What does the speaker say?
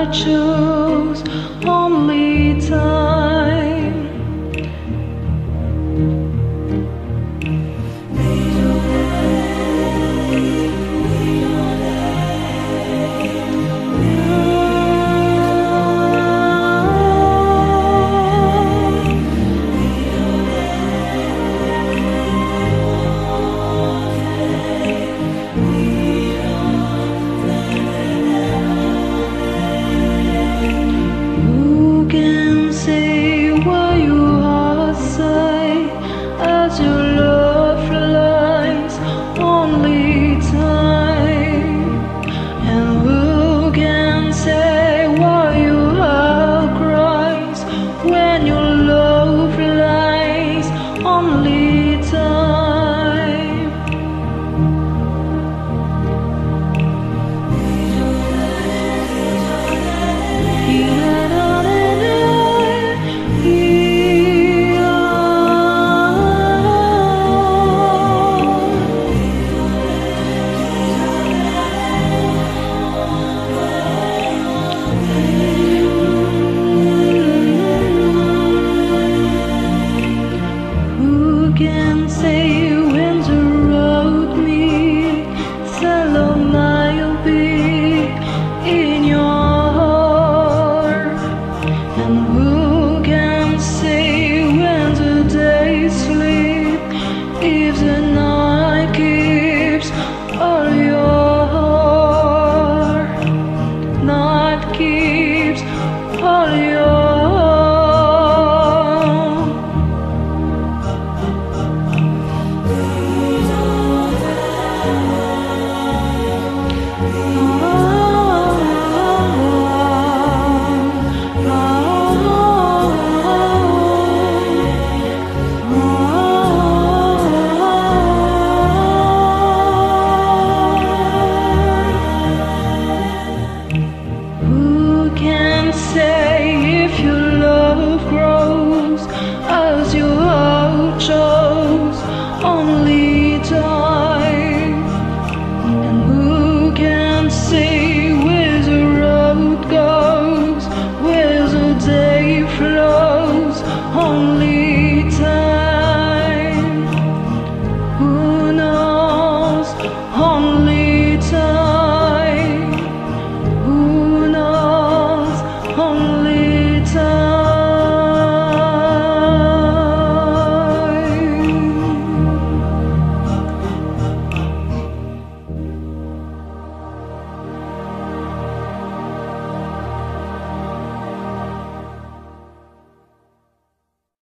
I choose only time. Can say when the road meets a long mile big in your heart, and who can say when the days sleep if the night keeps all your heart, night keeps all your say if your love grows as you chose only time, and who can say where the road goes, where the day flows, only time. Who knows? Only time. Who knows? Only time.